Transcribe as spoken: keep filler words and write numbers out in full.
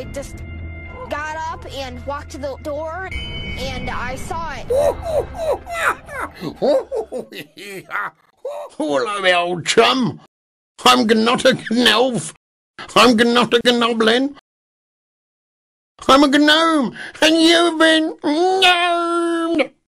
I just got up and walked to the door, and I saw it. Hello, old chum. I'm Gnotta Gnelf. I'm Gnotta Gnoblin. I'm a gnome, and you've been gnomed.